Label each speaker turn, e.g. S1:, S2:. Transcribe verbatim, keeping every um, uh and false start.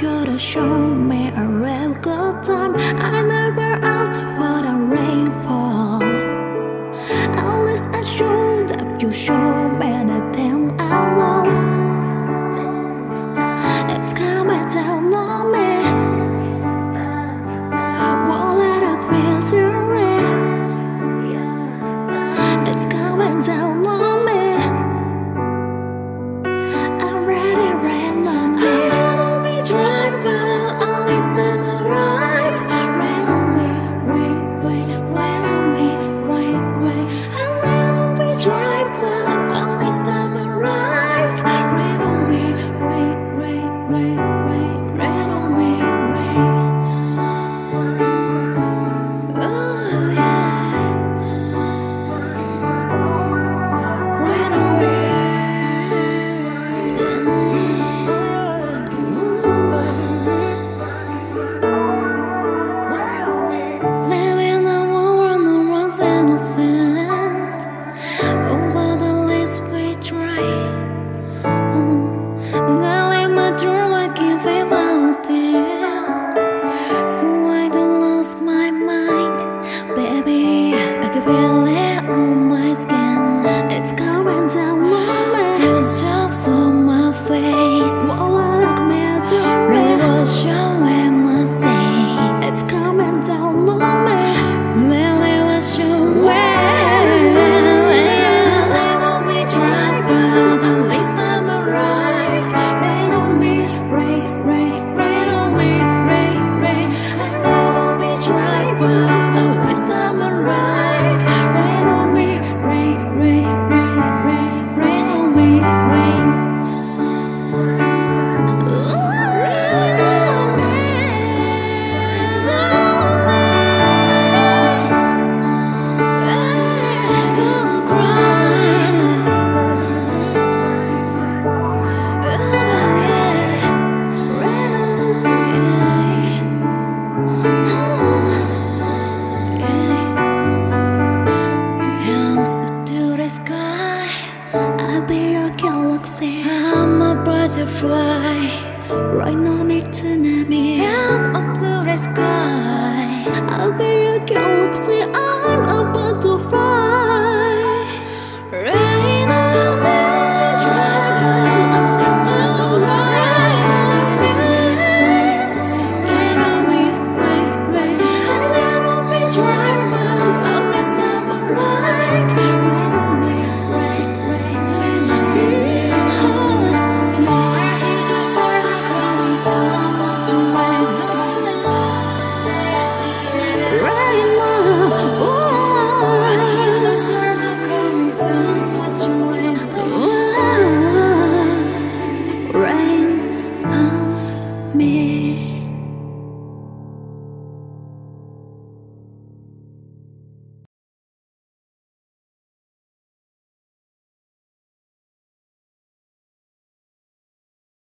S1: could've shown me a real good time. I never asked what I rain for. At least I showed up, you showed me anything I want. It's coming down on me. Won't let it feel too real. It's coming down on me. I'm ready, rain on me. I don't be driving, at least I'm alive. Rain on me, rain, rain, rain on me, rain, rain. I'm ready to be driving, at least I'm alive. Rain on me, rain, rain, rain, rain, rain on me, rain. Oh yeah. Rain on me. Living a world no one's innocent. Over the least we try. Girl, in my dream I can't feel anything. So I don't lose my mind. Baby, I can feel it on my skin. It's coming down on me. There's jumps on my face. Won't let me do it. River showing my sins. It's coming down on me. Really was your way. Let on me driving, at least I'm alive. Rain on me, rain, rain, rain on me, rain, rain. Let on me driving, at least I'm alive. Rain on me, rain, rain, rain, rain, rain on me, rain. Ooh, rain on me. Don't cry. Oh, yeah. Rain on me. Hands to the sky. I'll be your galaxy. I'm a butterfly. Right now, me tonight. Hands up to the sky. I'll be your galaxy.